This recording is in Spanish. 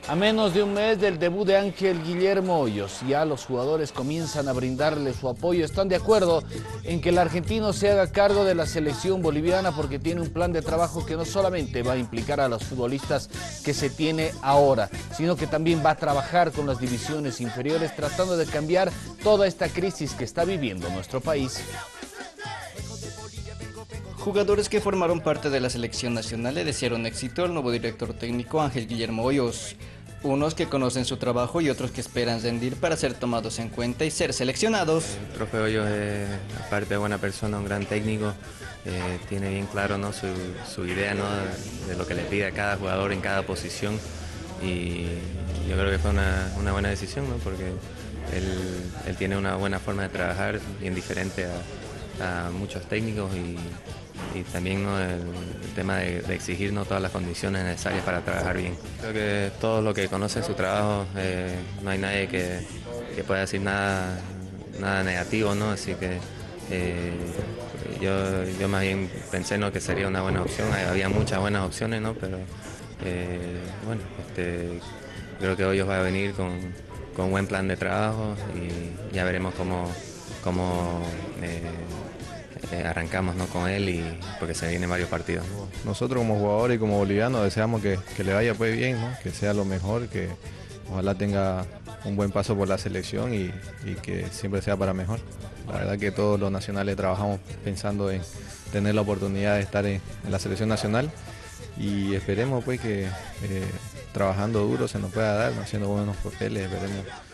A menos de un mes del debut de Ángel Guillermo Hoyos, ya los jugadores comienzan a brindarle su apoyo. Están de acuerdo en que el argentino se haga cargo de la selección boliviana porque tiene un plan de trabajo que no solamente va a implicar a los futbolistas que se tiene ahora, sino que también va a trabajar con las divisiones inferiores tratando de cambiar toda esta crisis que está viviendo nuestro país. Jugadores que formaron parte de la selección nacional le desearon éxito al nuevo director técnico Ángel Guillermo Hoyos. Unos que conocen su trabajo y otros que esperan rendir para ser tomados en cuenta y ser seleccionados. El profe Hoyos es, aparte de buena persona, un gran técnico. Tiene bien claro, ¿no?, su idea, ¿no?, de lo que le pide a cada jugador en cada posición. Y yo creo que fue una buena decisión, ¿no?, porque él tiene una buena forma de trabajar, bien diferente a muchos técnicos y también, ¿no?, el tema de exigirnos todas las condiciones necesarias para trabajar bien. Creo que todo lo que conoce su trabajo, no hay nadie que pueda decir nada negativo, ¿no? Así que yo más bien pensé, ¿no?, que sería una buena opción. Había muchas buenas opciones, ¿no?, pero bueno, creo que Hoyos va a venir con un buen plan de trabajo y ya veremos cómo arrancamos, ¿no?, con él, porque se vienen varios partidos. Nosotros como jugadores y como bolivianos deseamos que le vaya pues bien, ¿no?, que sea lo mejor, que ojalá tenga un buen paso por la selección y que siempre sea para mejor. La verdad que todos los nacionales trabajamos pensando en tener la oportunidad de estar en la selección nacional y esperemos pues que trabajando duro se nos pueda dar, ¿no?, haciendo buenos papeles, esperemos